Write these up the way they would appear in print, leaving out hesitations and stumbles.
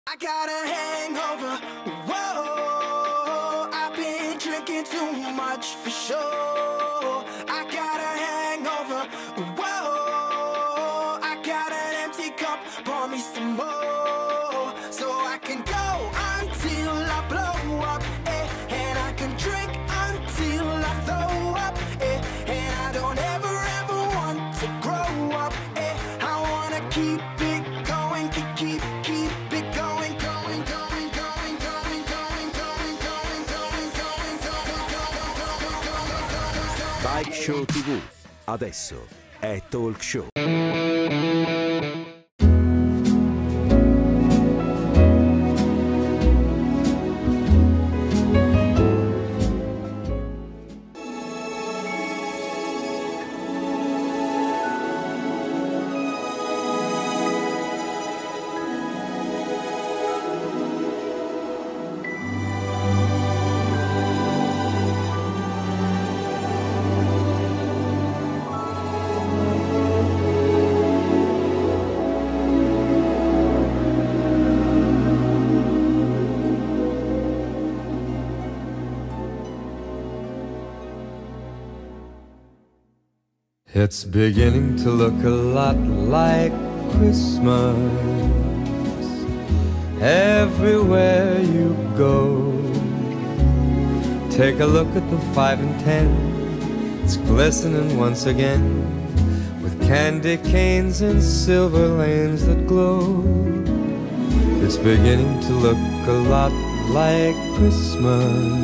I got a hangover, whoa, I've been drinking too much for sure. I got a hangover, whoa, I got an empty cup, pour me some more. So I can go until I blow up, and I can drink until I throw up, and I don't ever want to grow up, I wanna keep it going, keep it going, going, going, going, going, going, going, going, going, going, going. Bike Show TV, adesso è Talk Show. It's beginning to look a lot like Christmas everywhere you go. Take a look at the 5 and 10, it's glistening once again with candy canes and silver lanes that glow. It's beginning to look a lot like Christmas.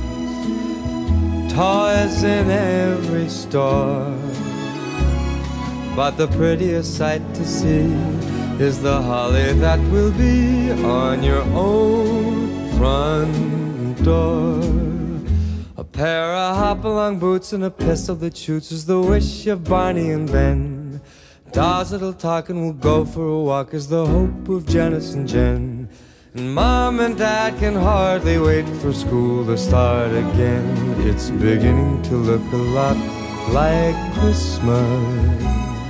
Toys in every store, but the prettiest sight to see is the holly that will be on your own front door. A pair of hop-along boots and a pistol that shoots is the wish of Barney and Ben. Dolls that'll talk and will go for a walk is the hope of Janice and Jen. And Mom and Dad can hardly wait for school to start again. It's beginning to look a lot like Christmas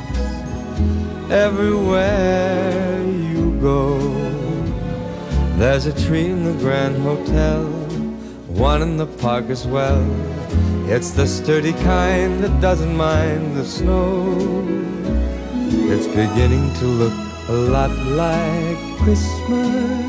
everywhere you go. There's a tree in the Grand Hotel, one in the park as well. It's the sturdy kind that doesn't mind the snow. It's beginning to look a lot like Christmas.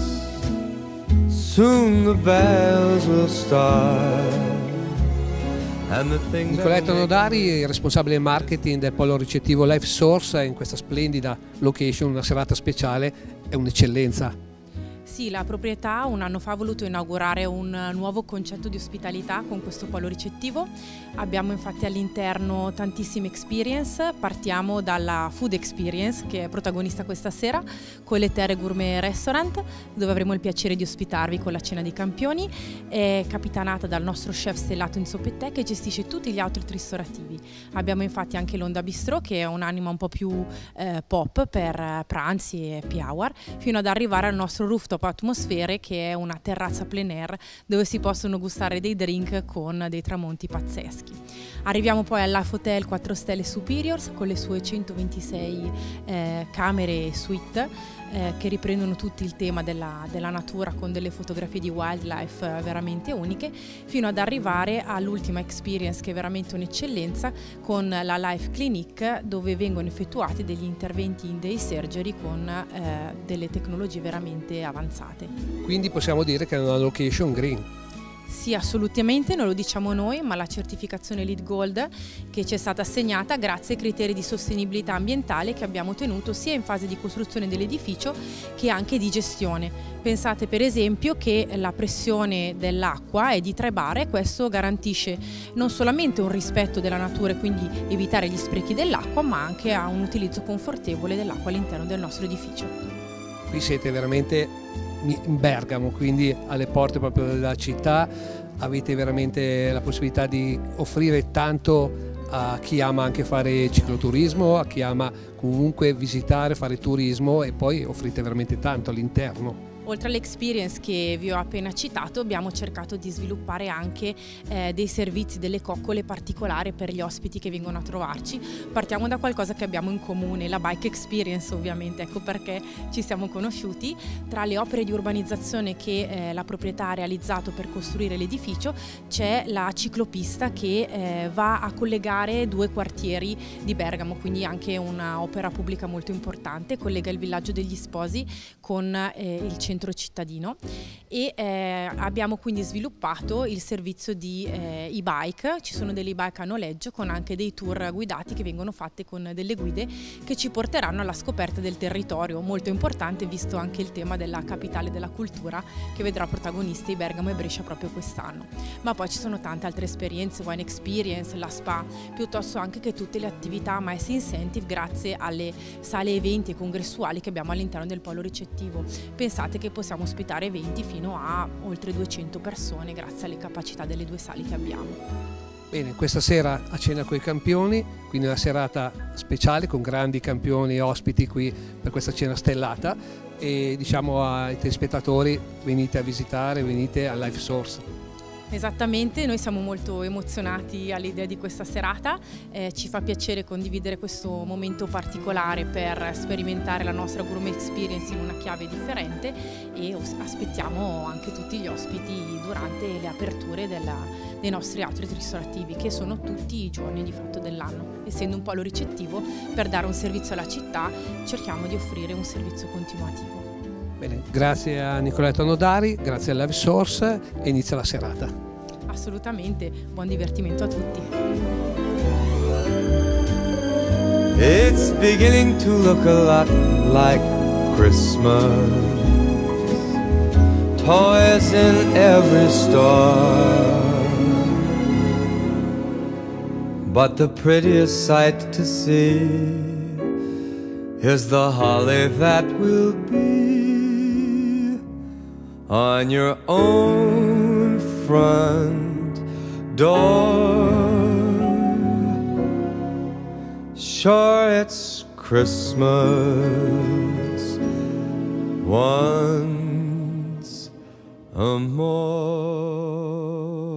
Soon the bells will start. Nicoletta Nodari, responsabile marketing del polo ricettivo Life Source, in questa splendida location, una serata speciale, è un'eccellenza. Sì, la proprietà un anno fa ha voluto inaugurare un nuovo concetto di ospitalità con questo polo ricettivo. Abbiamo infatti all'interno tantissime experience, partiamo dalla food experience che è protagonista questa sera con le Terre Gourmet Restaurant, dove avremo il piacere di ospitarvi con la cena dei campioni, è capitanata dal nostro chef stellato in Sopettè che gestisce tutti gli outlet ristorativi. Abbiamo infatti anche l'Onda Bistrò che è un'anima un po' più pop per pranzi e happy hour, fino ad arrivare al nostro rooftop Atmosfere che è una terrazza plein air dove si possono gustare dei drink con dei tramonti pazzeschi. Arriviamo poi al Life Hotel 4 Stelle Superiors con le sue 126 camere e suite che riprendono tutti il tema della natura con delle fotografie di wildlife veramente uniche, fino ad arrivare all'ultima experience che è veramente un'eccellenza con la Life Clinic, dove vengono effettuati degli interventi in day surgery con delle tecnologie veramente avanzate. Quindi possiamo dire che è una location green. Sì, assolutamente, non lo diciamo noi, ma la certificazione LEED Gold che ci è stata assegnata grazie ai criteri di sostenibilità ambientale che abbiamo ottenuto sia in fase di costruzione dell'edificio che anche di gestione. Pensate per esempio che la pressione dell'acqua è di 3 bar e questo garantisce non solamente un rispetto della natura e quindi evitare gli sprechi dell'acqua, ma anche a un utilizzo confortevole dell'acqua all'interno del nostro edificio. Qui siete veramente in Bergamo, quindi alle porte proprio della città, avete veramente la possibilità di offrire tanto a chi ama anche fare cicloturismo, a chi ama comunque visitare, fare turismo, e poi offrite veramente tanto all'interno. Oltre all'experience che vi ho appena citato, abbiamo cercato di sviluppare anche dei servizi, delle coccole particolari per gli ospiti che vengono a trovarci. Partiamo da qualcosa che abbiamo in comune, la bike experience ovviamente, ecco perché ci siamo conosciuti. Tra le opere di urbanizzazione che la proprietà ha realizzato per costruire l'edificio c'è la ciclopista che va a collegare 2 quartieri di Bergamo, quindi anche un'opera pubblica molto importante, collega il villaggio degli Sposi con il centro cittadino e abbiamo quindi sviluppato il servizio di e-bike. Ci sono delle e-bike a noleggio con anche dei tour guidati che vengono fatte con delle guide che ci porteranno alla scoperta del territorio, molto importante visto anche il tema della capitale della cultura che vedrà protagonisti Bergamo e Brescia proprio quest'anno. Ma poi ci sono tante altre esperienze, wine experience, la spa, piuttosto anche che tutte le attività MAES Incentive grazie alle sale eventi e congressuali che abbiamo all'interno del polo ricettivo. Pensate che possiamo ospitare eventi fino a oltre 200 persone grazie alle capacità delle 2 sale che abbiamo. Bene, questa sera a cena con i campioni, quindi una serata speciale con grandi campioni ospiti qui per questa cena stellata e diciamo ai telespettatori venite a visitare, venite a Live Source. Esattamente, noi siamo molto emozionati all'idea di questa serata, ci fa piacere condividere questo momento particolare per sperimentare la nostra gourmet experience in una chiave differente e aspettiamo anche tutti gli ospiti durante le aperture dei nostri outlet ristorativi che sono tutti i giorni di fatto dell'anno. Essendo un polo ricettivo, per dare un servizio alla città cerchiamo di offrire un servizio continuativo. Bene, grazie a Nicoletta Nodari, grazie a Live Source e inizia la serata. Assolutamente, buon divertimento a tutti. It's beginning to look a lot like Christmas. Toys in every store. But the prettiest sight to see is the holly that will be on your own front door. Sure, it's Christmas once more.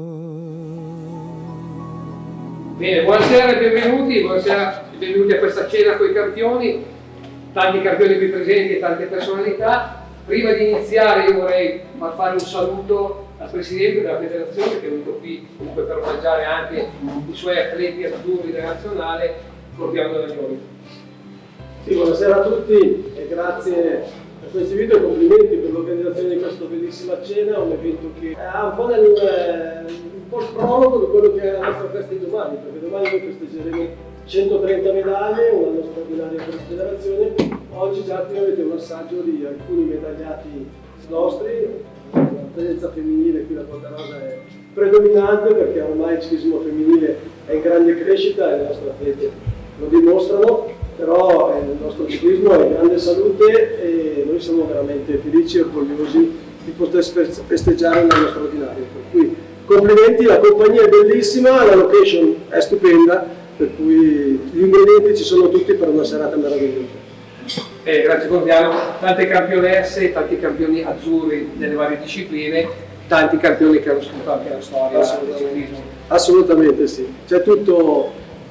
Bene, buonasera e benvenuti, buonasera e benvenuti a questa cena con i campioni, tanti campioni qui presenti e tante personalità. Prima di iniziare io vorrei fare un saluto al Presidente della Federazione che è venuto qui comunque per omaggiare anche i suoi atleti azzurri della nazionale, Cordiano Delagioni. Sì, buonasera a tutti e grazie per questo invito e complimenti per l'organizzazione di questa bellissima cena, un evento che ha un po' il prologo di quello che è la nostra festa di domani, perché domani noi festeggeremo 130 medaglie, un anno straordinario per la federazione. Oggi già qui avete un assaggio di alcuni medagliati nostri, la presenza femminile qui da Porta Rosa è predominante perché ormai il ciclismo femminile è in grande crescita e le nostre atlete lo dimostrano, però il nostro ciclismo è in grande salute e noi siamo veramente felici e orgogliosi di poter festeggiare un anno straordinario. Per cui complimenti, la compagnia è bellissima, la location è stupenda, per cui gli ingredienti ci sono tutti per una serata meravigliosa. Grazie Cordiano, tante campionesse, tanti campioni azzurri nelle varie discipline, tanti campioni che hanno scritto anche la storia del ciclismo. Assolutamente sì, c'è tutto,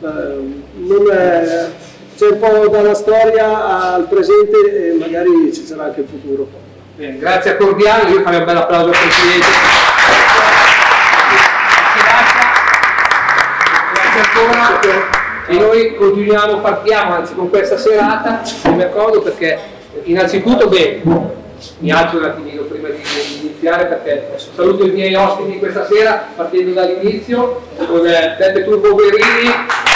c'è un po' dalla storia al presente e magari ci sarà anche il futuro. Bene, grazie a Cordiano, io farei un bel applauso al Presidente. Grazie ancora. E noi continuiamo, partiamo anzi con questa serata, mi accorgo perché innanzitutto mi alzo un attimino prima di iniziare perché saluto i miei ospiti di questa sera partendo dall'inizio con Beppe Turbo Guerini,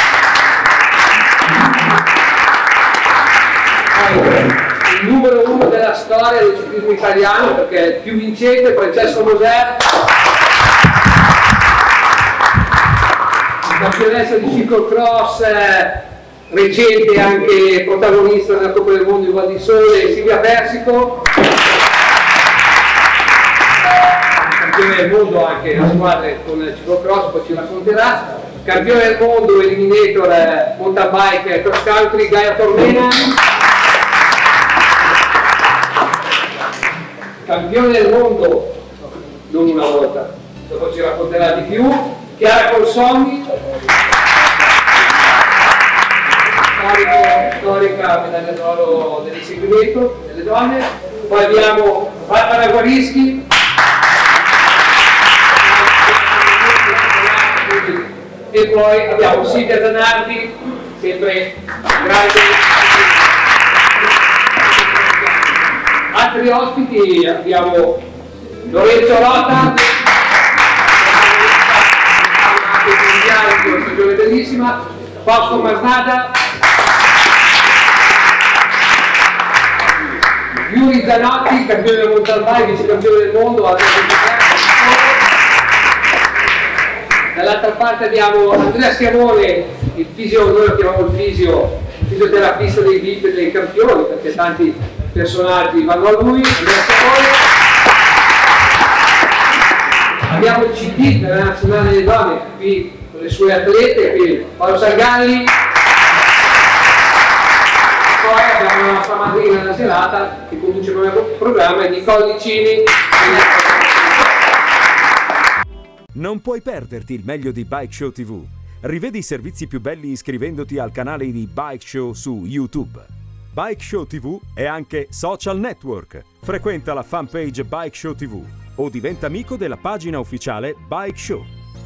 il numero 1 della storia del ciclismo italiano perché è il più vincente, Francesco Moser, campionessa di ciclocross recente anche protagonista della Coppa del Mondo in Val di Sole, Silvia Persico, campione del mondo anche la squadra con il ciclocross, poi ci racconterà, campione del mondo eliminator mountain bike cross country Gaia Tormena, campione del mondo, non una volta, dopo ci racconterà di più, Chiara Colsoni, storica medaglia d'oro dell'inseguimento delle donne, poi abbiamo Barbara Guarischi, e poi abbiamo Silvia Zanardi, sempre grande. Altri ospiti abbiamo Lorenzo Rota, una stagione bellissima, Fausto Masnada, Yuri Zanotti, campione del mountain bike, vice campione del mondo. Dall'altra parte abbiamo Andrea Schiavone, il fisio, noi lo chiamiamo il fisioterapista dei VIP e dei campioni, perché tanti personaggi vanno a lui. Andrea Schiavone. Abbiamo il CD della Nazionale delle Donne, qui con le sue atlete, qui Paolo Sargalli. Poi abbiamo la nostra madrina della serata che conduce il programma, Nicole Licini. Non puoi perderti il meglio di Bike Show TV. Rivedi i servizi più belli iscrivendoti al canale di Bike Show su YouTube. Bike Show TV è anche social network. Frequenta la fanpage Bike Show TV o diventa amico della pagina ufficiale Bike Show.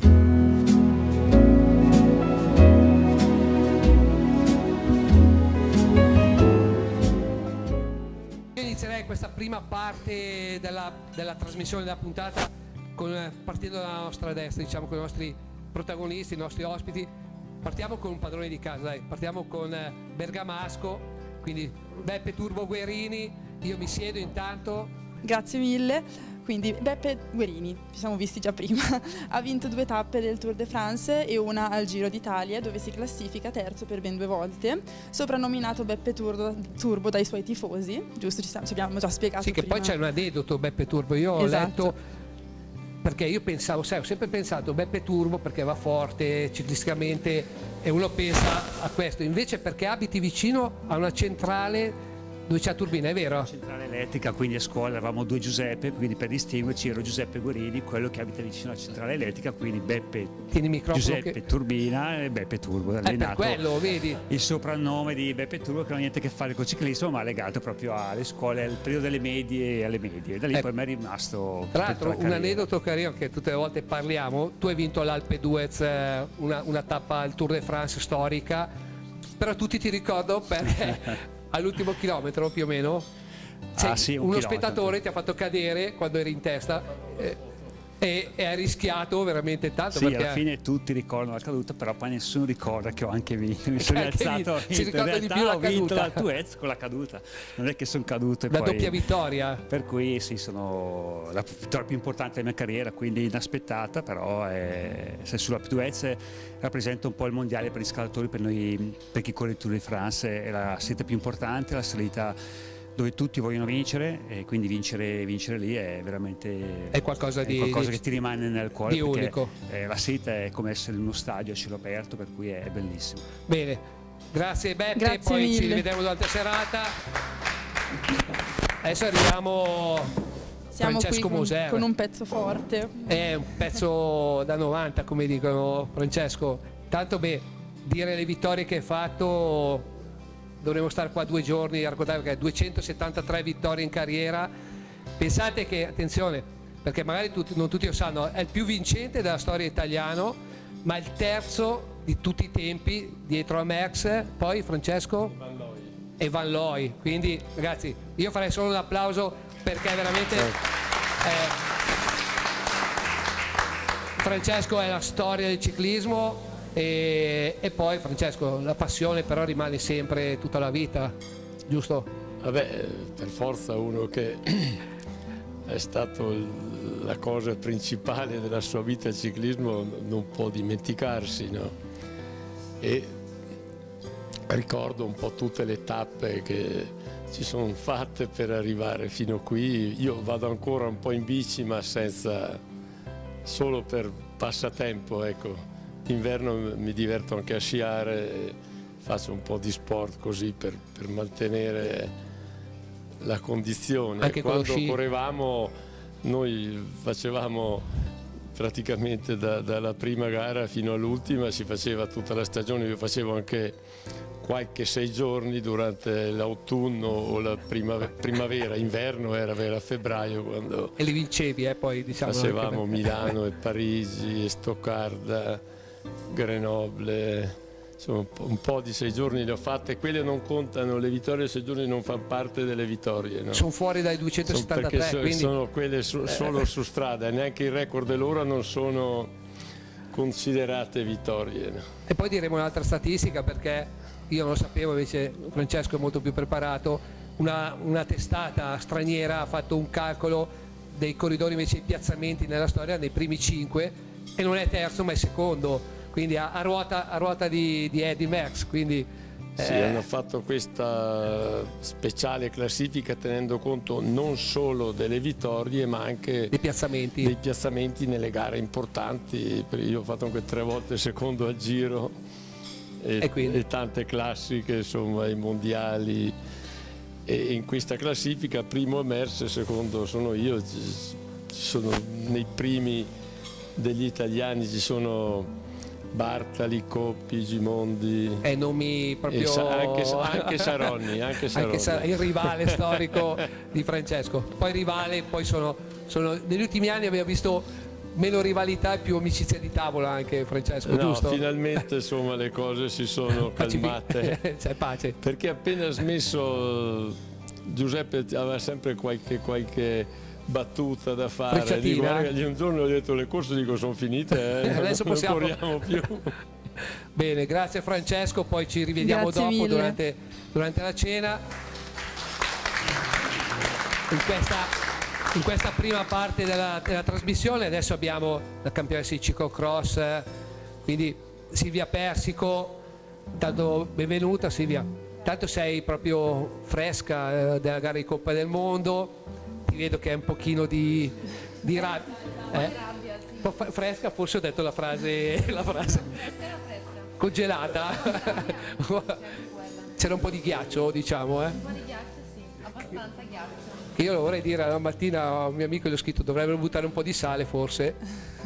Inizierei questa prima parte della trasmissione della puntata partendo dalla nostra destra, diciamo, con i nostri protagonisti, i nostri ospiti. Partiamo con un padrone di casa, dai. Partiamo con Bergamasco, quindi Beppe Turbo Guerini. Io mi siedo intanto. Grazie mille. Quindi Beppe Guerini, ci siamo visti già prima, ha vinto 2 tappe del Tour de France e una al Giro d'Italia, dove si classifica terzo per ben 2 volte, soprannominato Beppe Turbo dai suoi tifosi, giusto? Ci abbiamo già spiegato. Sì, che prima. poi c'è un aneddoto Beppe Turbo, io ho Esatto. letto, perché io pensavo, sai, ho sempre pensato Beppe Turbo perché va forte ciclisticamente e uno pensa a questo, invece perché abiti vicino a una centrale dove c'è la turbina, è vero? Centrale elettrica, quindi a scuola eravamo 2 Giuseppe, quindi per distinguerci ero Giuseppe Guerini, quello che abita vicino alla centrale elettrica, quindi Beppe Giuseppe Turbina e Beppe Turbo. Per quello, vedi? Il soprannome di Beppe Turbo che non ha niente a che fare con il ciclismo, ma legato proprio alle scuole, al periodo delle medie e alle medie. Da lì poi mi è rimasto. Tra l'altro un aneddoto carino che tutte le volte parliamo, tu hai vinto l'Alpe d'Huez, una tappa al Tour de France storica, però tutti ti ricordo perché all'ultimo chilometro più o meno uno spettatore ti ha fatto cadere quando eri in testa e hai rischiato veramente tanto. Sì, perché alla fine tutti ricordano la caduta, però poi nessuno ricorda che ho anche vinto. Mi sono rialzato, si ricorda di più la caduta. Ho vinto l'Alpe d'Huez con la caduta, non è che sono caduto e la poi doppia vittoria. Per cui sì, sono la vittoria più importante della mia carriera, quindi inaspettata, però se sull'Alpe d'Huez rappresenta un po' il mondiale per gli scalatori, per noi, per chi corre il Tour de France, è la salita più importante, la salita dove tutti vogliono vincere, e quindi vincere lì è veramente qualcosa che ti rimane nel cuore, di unico. La salita è come essere in uno stadio a cielo aperto, per cui è bellissimo. Bene, grazie Beppe, Grazie poi mille. ci rivedremo durante la serata. Adesso arriviamo Siamo Francesco qui Moser. con un pezzo forte. È un pezzo da 90, come dicono. Francesco, tanto dire le vittorie che hai fatto, dovremmo stare qua 2 giorni a raccontare, perché 273 vittorie in carriera. Pensate che, attenzione, perché magari non tutti lo sanno, è il più vincente della storia italiana, ma il terzo di tutti i tempi dietro a Merckx, poi Francesco e Van Looy. Quindi ragazzi, io farei solo un applauso perché veramente Francesco è la storia del ciclismo. E poi Francesco, la passione però rimane sempre tutta la vita, giusto? Vabbè, per forza uno che è stato la cosa principale della sua vita il ciclismo non può dimenticarsi, no? E ricordo un po' tutte le tappe che ci sono fatte per arrivare fino qui. Io vado ancora un po' in bici, ma solo per passatempo, ecco. D'inverno mi diverto anche a sciare, faccio un po' di sport così per mantenere la condizione. Anche quando correvamo noi facevamo praticamente dalla prima gara fino all'ultima, si faceva tutta la stagione. Io facevo anche qualche 6 giorni durante l'autunno o la primavera, inverno era a febbraio, quando e li vincevi, poi diciamo facevamo Milano e Parigi e Stoccarda, Grenoble. Insomma, un po' di 6 giorni le ho fatte, quelle non contano, le vittorie 6 giorni non fanno parte delle vittorie, no? Sono fuori dai 273, perché quindi sono quelle solo su strada, neanche il record dell'ora non sono considerate vittorie, no? E poi diremo un'altra statistica, perché io non lo sapevo, invece Francesco è molto più preparato. Una testata straniera ha fatto un calcolo dei corridori invece di piazzamenti nella storia nei primi 5 e non è terzo ma è secondo, quindi a ruota di Eddy Merckx, quindi sì, hanno fatto questa speciale classifica tenendo conto non solo delle vittorie ma anche dei piazzamenti nelle gare importanti. Io ho fatto anche 3 volte secondo al Giro e tante classiche, insomma, i mondiali, e in questa classifica primo Merckx, secondo sono io. Sono nei primi degli italiani, ci sono Bartali, Coppi, Gimondi, nomi proprio anche Saronni, il rivale storico di Francesco. Poi rivale, poi sono negli ultimi anni abbiamo visto meno rivalità e più amicizia di tavola anche, Francesco, giusto? Finalmente insomma le cose si sono calmate. C'è pace. Perché appena smesso Giuseppe aveva sempre qualche battuta da fare. Dico, un giorno ho detto le corse, dico sono finite, adesso non corriamo più. Bene, grazie Francesco, poi ci rivediamo dopo durante la cena. In questa prima parte della trasmissione adesso abbiamo la campionessa di ciclocross, quindi Silvia Persico. Intanto benvenuta Silvia, intanto sei proprio fresca della gara di Coppa del Mondo. Ti vedo che è un pochino di rabbia, un po' fresca, forse ho detto la frase congelata. C'era un po' di ghiaccio, diciamo, Un po' di ghiaccio, sì, abbastanza ghiaccio. Io lo vorrei dire, la mattina a un mio amico gli ho scritto dovrebbero buttare un po' di sale, forse.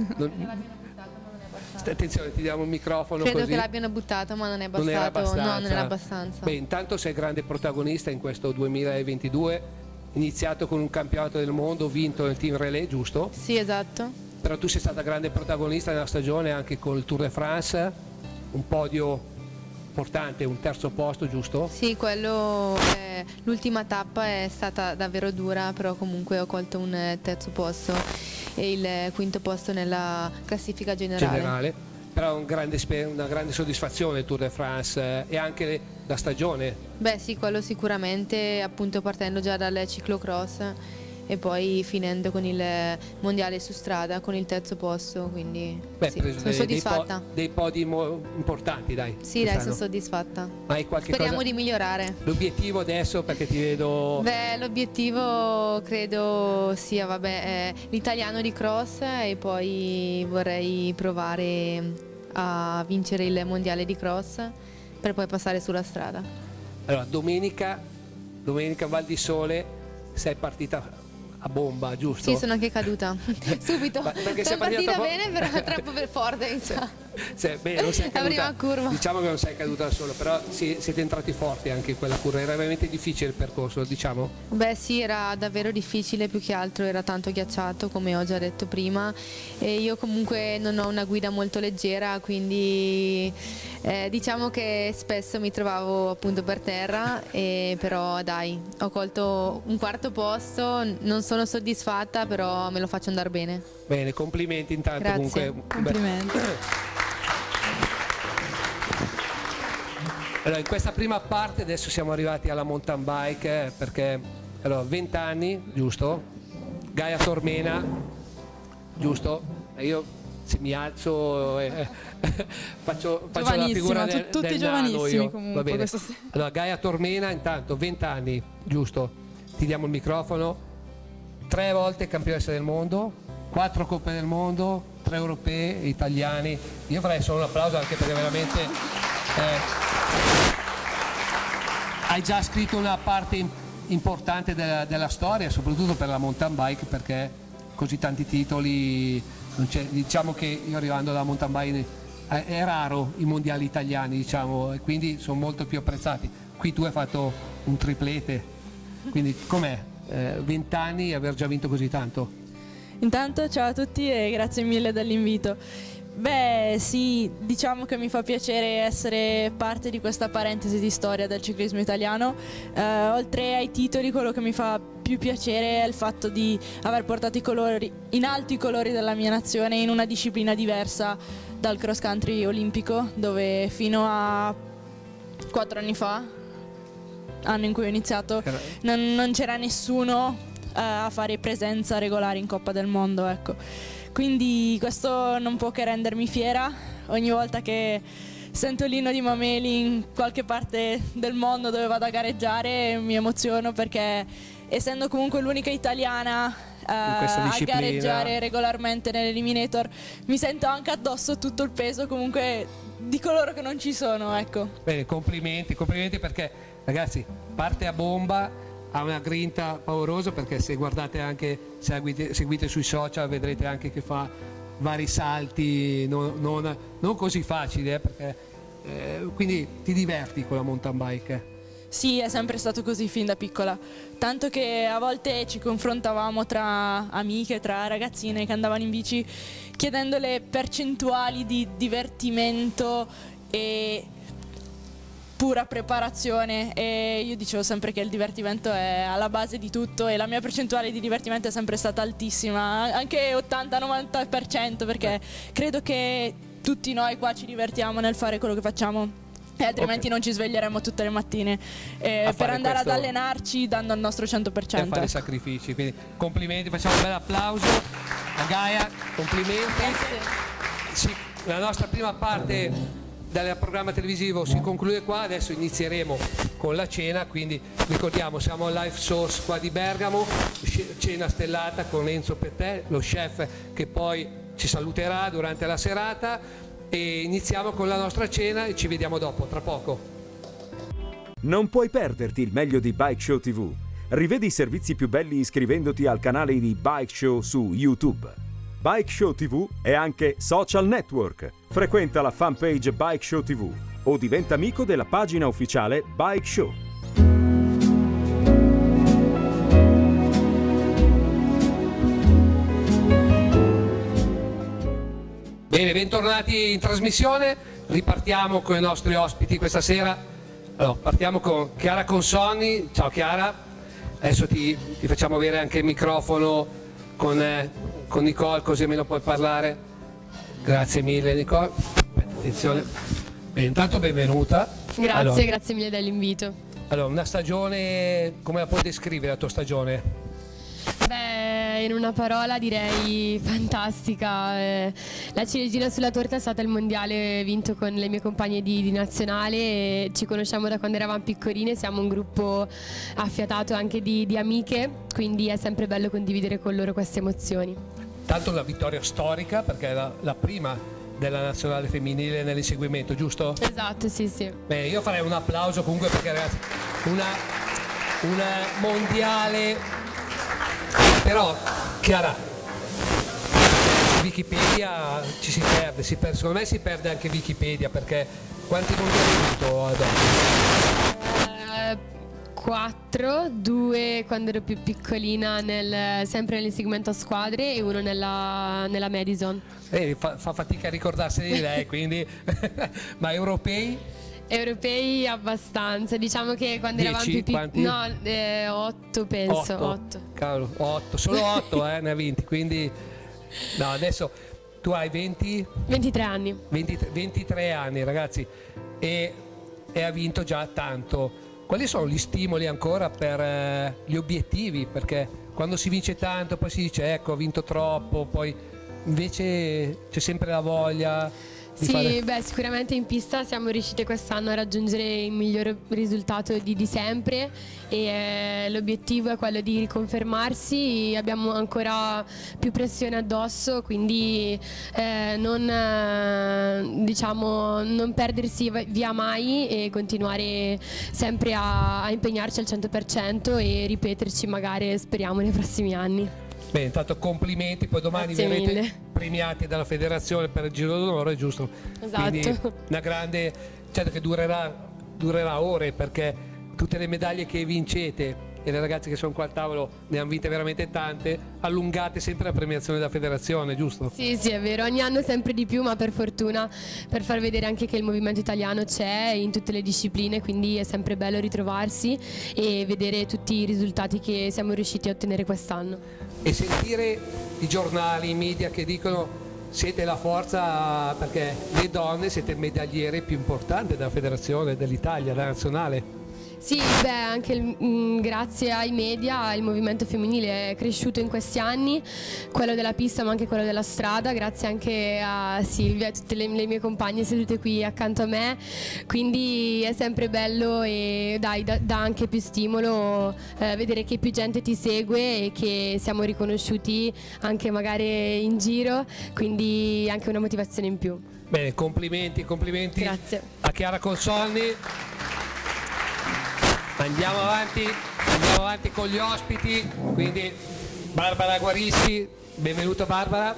Attenzione, ti diamo il microfono. Credo così. Che l'abbiano buttato, ma non è bastato. Non era abbastanza. Beh, intanto sei grande protagonista in questo 2022, iniziato con un campionato del mondo vinto nel team relay, giusto? Sì, esatto. Però tu sei stata grande protagonista nella stagione anche con il Tour de France, un podio importante, un terzo posto, giusto? Sì, l'ultima tappa è stata davvero dura, però comunque ho colto un terzo posto e il quinto posto nella classifica generale. Però una grande soddisfazione il Tour de France e anche la stagione. Beh sì, quello sicuramente, appunto partendo già dal ciclocross e poi finendo con il mondiale su strada con il terzo posto, quindi sono soddisfatta. Dei podi importanti, dai. Sì, dai, sono soddisfatta. Speriamo di migliorare. L'obiettivo adesso, perché ti vedo... Beh, l'obiettivo credo sia l'italiano di cross e poi vorrei provare a vincere il mondiale di cross per poi passare sulla strada. Allora, domenica Val di Sole sei partita a bomba, giusto? Sì, sono anche caduta subito. Perché sono partita bene, però troppo per forza. Beh, non sei caduta, la prima curva. Diciamo che non sei caduta da solo, però siete entrati forti anche in quella curva. Era veramente difficile il percorso, diciamo? Beh sì, era davvero difficile, più che altro era tanto ghiacciato, come ho già detto prima, e io comunque non ho una guida molto leggera, quindi diciamo che spesso mi trovavo appunto per terra, però dai, ho colto un quarto posto, non sono soddisfatta, però me lo faccio andare bene. Bene, complimenti intanto. Grazie. Comunque. Complimenti. Allora, in questa prima parte adesso siamo arrivati alla mountain bike, perché 20 anni, giusto? Gaia Tormena, giusto? E io se mi alzo faccio la figura tutti giovanissimi comunque. Va bene. Allora, Gaia Tormena, intanto 20 anni, giusto? Ti diamo il microfono. 3 volte campionessa del mondo, 4 coppe del mondo, 3 europee, italiani. Io farei solo un applauso anche perché veramente hai già scritto una parte importante della storia, soprattutto per la mountain bike, perché così tanti titoli, diciamo che io arrivando dalla mountain bike è raro i mondiali italiani, diciamo, e quindi sono molto più apprezzati. Qui tu hai fatto un triplete, quindi com'è? 20 anni e aver già vinto così tanto? Intanto ciao a tutti e grazie mille dell'invito. Beh sì, diciamo che mi fa piacere essere parte di questa parentesi di storia del ciclismo italiano. Oltre ai titoli, quello che mi fa più piacere è il fatto di aver portato in alto i colori della mia nazione in una disciplina diversa dal cross country olimpico, dove fino a 4 anni fa, anno in cui ho iniziato, non c'era nessuno a fare presenza regolare in Coppa del Mondo, ecco. Quindi questo non può che rendermi fiera. Ogni volta che sento l'inno di Mameli in qualche parte del mondo dove vado a gareggiare mi emoziono, perché essendo comunque l'unica italiana a gareggiare regolarmente nell'Eliminator, mi sento anche addosso tutto il peso comunque di coloro che non ci sono, ecco. Bene, complimenti perché ragazzi, parte a bomba, ha una grinta paurosa, perché se guardate anche, seguite sui social, vedrete anche che fa vari salti non così facili, perché, quindi ti diverti con la mountain bike? Sì, è sempre stato così fin da piccola, tanto che a volte ci confrontavamo tra amiche, tra ragazzine che andavano in bici, chiedendo le percentuali di divertimento e pura preparazione, e io dicevo sempre che il divertimento è alla base di tutto, e la mia percentuale di divertimento è sempre stata altissima, anche 80-90%, perché credo che tutti noi qua ci divertiamo nel fare quello che facciamo, e altrimenti non ci sveglieremo tutte le mattine per andare ad allenarci dando il nostro 100%. Per fare sacrifici, quindi complimenti, facciamo un bel applauso a Gaia, complimenti. Sì, la nostra prima parte del programma televisivo si conclude qua, adesso inizieremo con la cena, quindi ricordiamo siamo al Live Source qua di Bergamo, cena stellata con Enzo Pettè, lo chef che poi ci saluterà durante la serata, e iniziamo con la nostra cena e ci vediamo dopo, tra poco. Non puoi perderti il meglio di Bike Show TV. Rivedi i servizi più belli iscrivendoti al canale di Bike Show su YouTube. Bike Show TV è anche social network. Frequenta la fanpage Bike Show TV o diventa amico della pagina ufficiale Bike Show. Bene, bentornati in trasmissione. Ripartiamo con i nostri ospiti questa sera. Allora, partiamo con Chiara Consonni. Ciao Chiara, adesso ti facciamo avere anche il microfono con Nicole, così almeno puoi parlare. Grazie mille Nicole. Attenzione. Bene, intanto benvenuta. Grazie, allora, grazie mille dell'invito. Allora, una stagione, come la puoi descrivere la tua stagione? Beh, in una parola direi fantastica. La ciliegina sulla torta è stata il mondiale vinto con le mie compagne di nazionale, e ci conosciamo da quando eravamo piccoline, siamo un gruppo affiatato anche di amiche, quindi è sempre bello condividere con loro queste emozioni. Tanto una vittoria storica, perché è la prima della nazionale femminile nell'inseguimento, giusto? Esatto, sì, sì. Beh, io farei un applauso comunque, perché ragazzi, una mondiale. Però, Chiara, Wikipedia ci si perde, secondo me si perde anche Wikipedia, perché quanti mondiali hai vinto ad oggi? 4, 2 quando ero più piccolina sempre nell'inseguimento a squadre e uno nella Madison. Fa fatica a ricordarsene di lei, quindi ma europei? Europei abbastanza, diciamo che quando 10, eravamo più piccoli, no, 8 penso. 8. Cavolo, 8, solo 8 ne ha vinti, quindi no, adesso tu hai 23 anni. 23 anni, ragazzi, e ha vinto già tanto. Quali sono gli stimoli ancora per gli obiettivi? Perché quando si vince tanto poi si dice ecco, ho vinto troppo, poi invece c'è sempre la voglia. Sì, beh, sicuramente in pista siamo riusciti quest'anno a raggiungere il migliore risultato di sempre e l'obiettivo è quello di riconfermarsi. Abbiamo ancora più pressione addosso, quindi non perdersi via mai e continuare sempre a impegnarci al 100% e ripeterci magari, speriamo, nei prossimi anni. Bene, intanto complimenti, poi domani verrete premiati dalla federazione per il Giro d'Onore, giusto? Esatto. Quindi una grande, certo che durerà ore, perché tutte le medaglie che vincete, e le ragazze che sono qua al tavolo ne hanno vinte veramente tante, allungate sempre la premiazione della federazione, giusto? Sì, è vero, ogni anno sempre di più, ma per fortuna, per far vedere anche che il movimento italiano c'è in tutte le discipline, quindi è sempre bello ritrovarsi e vedere tutti i risultati che siamo riusciti a ottenere quest'anno. E sentire i giornali, i media che dicono siete la forza perché le donne siete medagliere più importanti della federazione, dell'Italia, della nazionale. Sì, beh, anche grazie ai media il movimento femminile è cresciuto in questi anni, quello della pista ma anche quello della strada, grazie anche a Silvia e a tutte le mie compagne sedute qui accanto a me, quindi è sempre bello e dà anche più stimolo vedere che più gente ti segue e che siamo riconosciuti anche magari in giro, quindi anche una motivazione in più. Bene, complimenti Grazie. A Chiara Consonni. Andiamo avanti con gli ospiti, quindi Barbara Guarischi, benvenuta Barbara.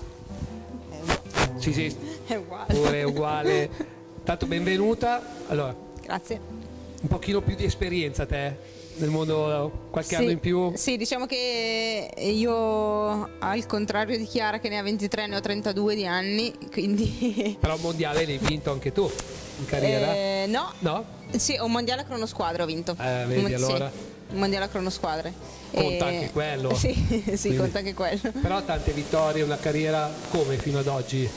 Sì, è uguale. Pure uguale. Tanto benvenuta. Allora, grazie. Un pochino più di esperienza te nel mondo, qualche anno in più? Sì, diciamo che io, al contrario di Chiara che ne ha 23, ne ho 32 di anni, quindi... Però un mondiale l'hai vinto anche tu in carriera? No. No? Sì, un mondiale a cronosquadra ho vinto. Vedi allora? Sì, un mondiale a cronosquadre. Conta anche quello. Sì, quindi, conta anche quello. Però tante vittorie, una carriera come fino ad oggi?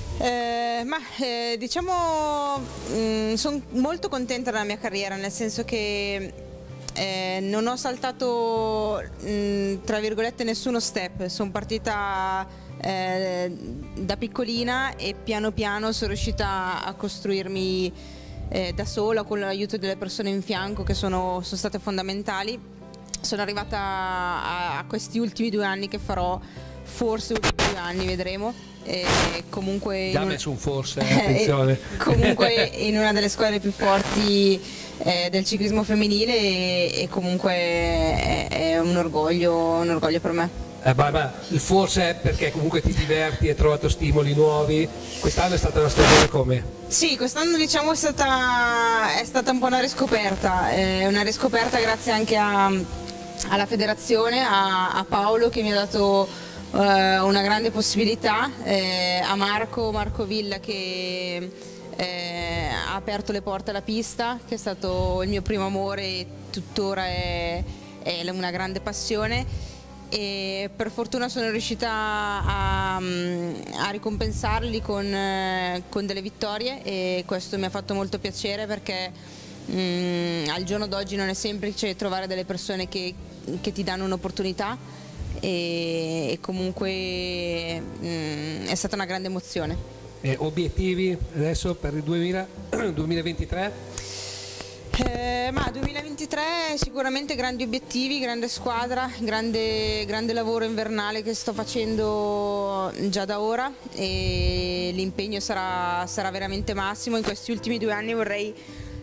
Diciamo, sono molto contenta della mia carriera, nel senso che non ho saltato, tra virgolette, nessuno step. Sono partita da piccolina e piano piano sono riuscita a costruirmi da sola, con l'aiuto delle persone in fianco che sono state fondamentali. Sono arrivata a questi ultimi 2 anni che farò, forse ultimi 2 anni, vedremo. Comunque già messo un forse, attenzione. Comunque in una delle squadre più forti del ciclismo femminile e comunque è un orgoglio per me. Il forse è perché comunque ti diverti, hai trovato stimoli nuovi. Quest'anno è stata una stagione come? Sì, quest'anno diciamo è stata un po' una riscoperta grazie anche alla federazione, a Paolo che mi ha dato una grande possibilità, a Marco Villa che ha aperto le porte alla pista, che è stato il mio primo amore e tuttora è una grande passione. E per fortuna sono riuscita a ricompensarli con delle vittorie e questo mi ha fatto molto piacere perché al giorno d'oggi non è semplice trovare delle persone che ti danno un'opportunità e comunque è stata una grande emozione. Obiettivi adesso per il 2023? Ma 2023 sicuramente grandi obiettivi, grande squadra, grande lavoro invernale che sto facendo già da ora e l'impegno sarà veramente massimo. In questi ultimi 2 anni vorrei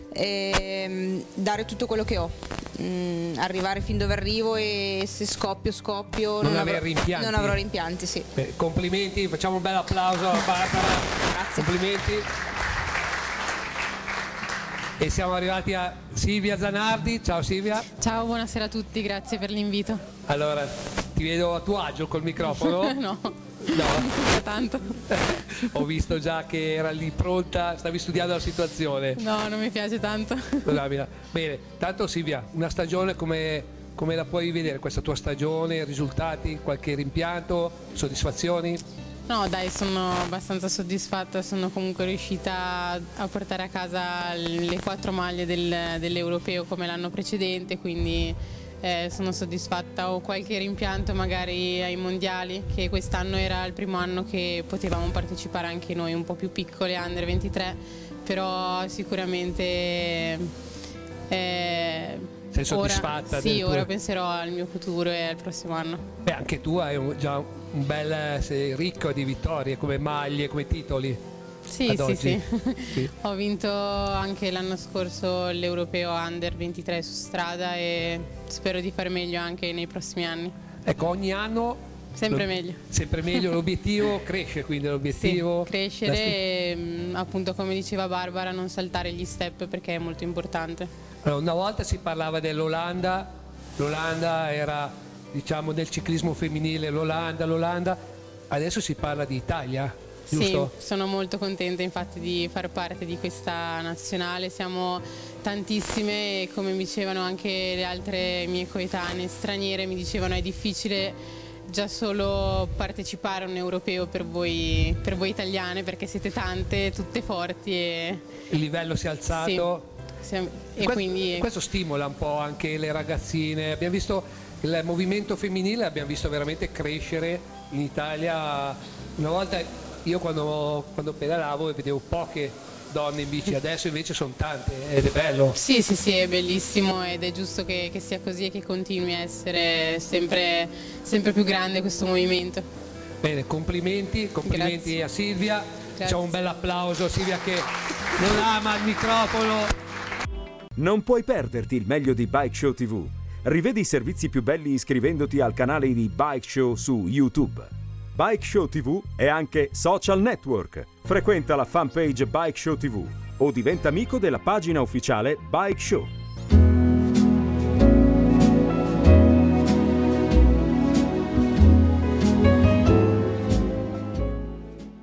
dare tutto quello che ho, arrivare fin dove arrivo e se scoppio non avrò rimpianti. Sì. Complimenti, facciamo un bel applauso a Barbara. Grazie. Complimenti. E siamo arrivati a Silvia Zanardi. Ciao Silvia. Ciao, buonasera a tutti, grazie per l'invito. Allora, ti vedo a tuo agio col microfono? No, non tanto. Ho visto già che era lì pronta, stavi studiando la situazione. No, non mi piace tanto. Bene, tanto Silvia, una stagione come la puoi vedere questa tua stagione? Risultati, qualche rimpianto, soddisfazioni? No, dai, sono abbastanza soddisfatta, sono comunque riuscita a portare a casa le 4 maglie dell'Europeo come l'anno precedente, quindi sono soddisfatta. Ho qualche rimpianto magari ai mondiali, che quest'anno era il primo anno che potevamo partecipare anche noi un po' più piccole, under 23, però sicuramente sei soddisfatta? Sì, ora penserò al mio futuro e al prossimo anno. Beh, anche tu hai già un bel, sei ricco di vittorie, come maglie, come titoli. Sì, sì. Ho vinto anche l'anno scorso l'Europeo Under 23 su strada e spero di fare meglio anche nei prossimi anni. Ecco, ogni anno sempre meglio. Sempre meglio, l'obiettivo cresce, quindi l'obiettivo... Sì, crescere e appunto, come diceva Barbara, non saltare gli step perché è molto importante. Allora, una volta si parlava dell'Olanda, l'Olanda era, diciamo, del ciclismo femminile, l'Olanda, adesso si parla di Italia. Giusto? Sì, sono molto contenta infatti di far parte di questa nazionale, siamo tantissime e come mi dicevano anche le altre mie coetanee straniere, mi dicevano è difficile già solo partecipare a un europeo per voi italiane, perché siete tante, tutte forti e... Il livello si è alzato. Sì, e quindi... Questo stimola un po' anche le ragazzine, abbiamo visto il movimento femminile, abbiamo visto veramente crescere in Italia. Una volta... Io quando pedalavo vedevo poche donne in bici, adesso invece sono tante ed è bello. Sì, è bellissimo ed è giusto che sia così e che continui a essere sempre più grande questo movimento. Bene, complimenti Grazie. A Silvia. Grazie. Facciamo un bel applauso a Silvia che non ama il microfono. Non puoi perderti il meglio di Bike Show TV. Rivedi i servizi più belli iscrivendoti al canale di Bike Show su YouTube. Bike Show TV è anche social network. Frequenta la fanpage Bike Show TV o diventa amico della pagina ufficiale Bike Show.